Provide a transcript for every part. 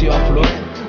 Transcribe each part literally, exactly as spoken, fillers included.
si va a flor.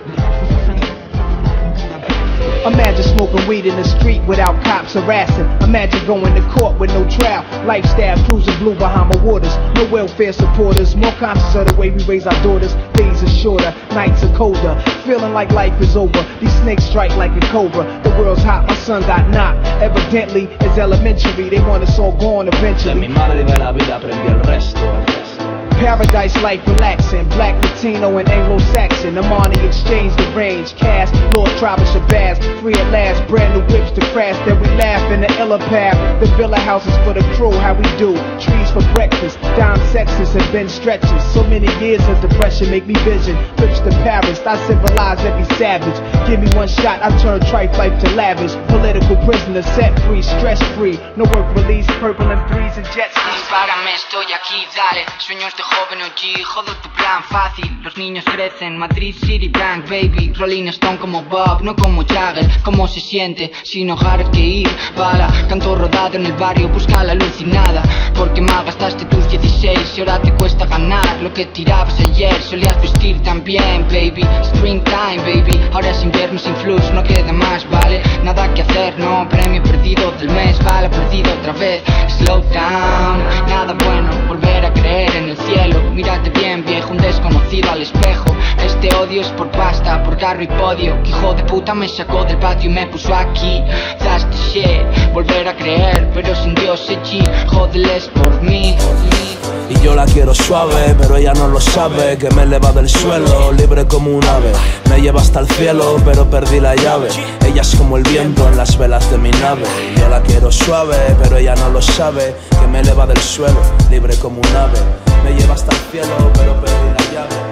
Imagine smoking weed in the street without cops harassing. Imagine going to court with no trial. Lifestyle cruising blue Bahama waters. No welfare supporters. More conscious of the way we raise our daughters. Days are shorter, nights are colder. Feeling like life is over. These snakes strike like a cobra. The world's hot, my son got knocked. Evidently, it's elementary. They want us all gone eventually. De mi madre ve la vida, aprendí el resto. Paradise life relaxing. Black, Latino, and Anglo-Saxon. The money exchange, the range. Cash, Lord, tribe, and Shabazz. Free at last, brand new whips to crash. Then we laugh in the illa path. The villa houses for the crew, how we do. Trees for breakfast. Dime sexes have been stretches. So many years of depression make me vision. Trips to Paris, I civilize every savage. Give me one shot, I turn trife life to lavish. Political prisoner, set free, stress free. No work release, purple and threes and jet skis. Dispárame, estoy aquí, dale. Sueños de joven O G, jodo tu plan fácil. Los niños crecen, Madrid City Bank, baby. Rolling Stone como Bob, no como Jagger. ¿Cómo se siente sin hogar que ir? Bala, canto rodado en el barrio, busca la luz y nada. Porque mal gastaste tus dieciséis y ahora te cuesta ganar lo que tirabas ayer. Solías vestir tan bien, baby. Springtime, baby. Ahora es invierno sin flux, no queda más, vale. Nada que hacer, no. Premio perdido del mes, bala perdido otra vez. Slow down, nada bueno, volver a creer en el cielo. Mírate bien, viejo, un desconocido al espejo. Este odio es por pasta, por carro y podio. Que hijo de puta me sacó del patio y me puso aquí. That's the shit, volver a creer, pero sin Dios echi. Jódeles por mí. Y yo la quiero suave, pero ella no lo sabe. Que me eleva del suelo, libre como un ave. Me lleva hasta el cielo, pero perdí la llave. Ella es como el viento en las velas de mi nave. Y yo la quiero suave, pero ella no lo sabe. Que me eleva del suelo, libre como un ave. Me lleva hasta el cielo, pero perdí la llave.